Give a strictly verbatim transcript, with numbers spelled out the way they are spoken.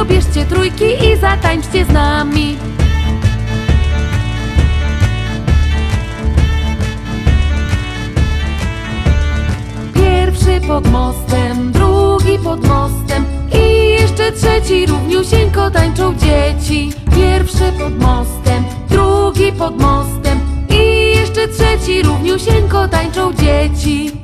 dobierzcie trójki i zatańczcie z nami. Pierwszy pod mostem, drugi pod mostem i jeszcze trzeci, równiusieńko tańczą dzieci. Pierwszy pod mostem, drugi pod mostem i jeszcze trzeci, równiusieńko tańczą dzieci.